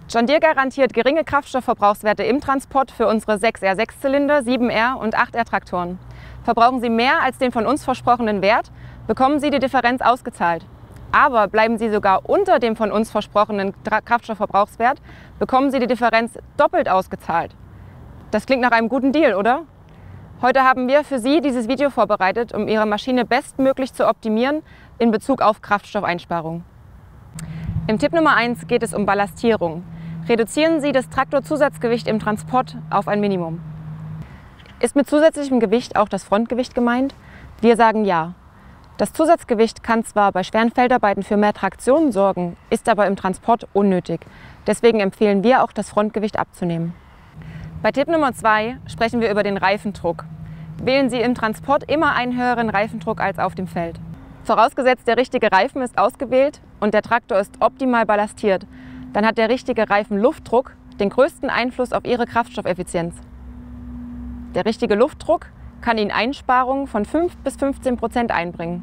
John Deere garantiert geringe Kraftstoffverbrauchswerte im Transport für unsere 6R Sechszylinder, 7R und 8R Traktoren. Verbrauchen Sie mehr als den von uns versprochenen Wert, bekommen Sie die Differenz ausgezahlt. Aber bleiben Sie sogar unter dem von uns versprochenen Kraftstoffverbrauchswert, bekommen Sie die Differenz doppelt ausgezahlt. Das klingt nach einem guten Deal, oder? Heute haben wir für Sie dieses Video vorbereitet, um Ihre Maschine bestmöglich zu optimieren in Bezug auf Kraftstoffeinsparung. Im Tipp Nummer 1 geht es um Ballastierung. Reduzieren Sie das Traktorzusatzgewicht im Transport auf ein Minimum. Ist mit zusätzlichem Gewicht auch das Frontgewicht gemeint? Wir sagen ja. Das Zusatzgewicht kann zwar bei schweren Feldarbeiten für mehr Traktion sorgen, ist aber im Transport unnötig. Deswegen empfehlen wir auch, das Frontgewicht abzunehmen. Bei Tipp Nummer 2 sprechen wir über den Reifendruck. Wählen Sie im Transport immer einen höheren Reifendruck als auf dem Feld. Vorausgesetzt, der richtige Reifen ist ausgewählt und der Traktor ist optimal ballastiert, dann hat der richtige Reifenluftdruck den größten Einfluss auf Ihre Kraftstoffeffizienz. Der richtige Luftdruck kann Ihnen Einsparungen von 5 bis 15% einbringen.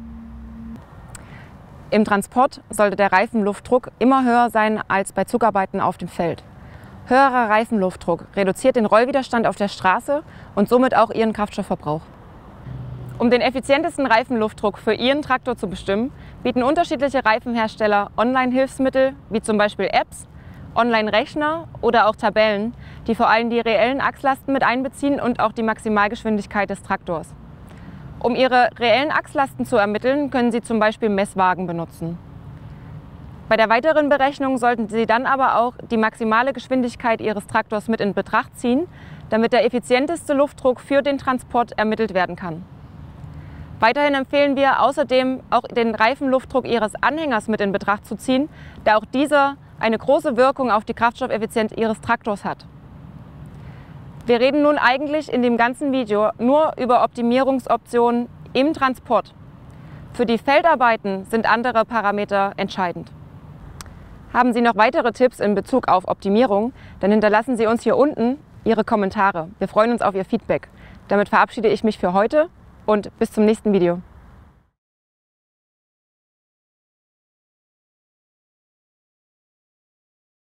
Im Transport sollte der Reifenluftdruck immer höher sein als bei Zugarbeiten auf dem Feld. Höherer Reifenluftdruck reduziert den Rollwiderstand auf der Straße und somit auch Ihren Kraftstoffverbrauch. Um den effizientesten Reifenluftdruck für Ihren Traktor zu bestimmen, bieten unterschiedliche Reifenhersteller Online-Hilfsmittel wie zum Beispiel Apps, Online-Rechner oder auch Tabellen, die vor allem die reellen Achslasten mit einbeziehen und auch die Maximalgeschwindigkeit des Traktors. Um Ihre reellen Achslasten zu ermitteln, können Sie zum Beispiel Messwagen benutzen. Bei der weiteren Berechnung sollten Sie dann aber auch die maximale Geschwindigkeit Ihres Traktors mit in Betracht ziehen, damit der effizienteste Luftdruck für den Transport ermittelt werden kann. Weiterhin empfehlen wir außerdem auch den Reifenluftdruck Ihres Anhängers mit in Betracht zu ziehen, da auch dieser eine große Wirkung auf die Kraftstoffeffizienz Ihres Traktors hat. Wir reden nun eigentlich in dem ganzen Video nur über Optimierungsoptionen im Transport. Für die Feldarbeiten sind andere Parameter entscheidend. Haben Sie noch weitere Tipps in Bezug auf Optimierung, dann hinterlassen Sie uns hier unten Ihre Kommentare. Wir freuen uns auf Ihr Feedback. Damit verabschiede ich mich für heute und bis zum nächsten Video.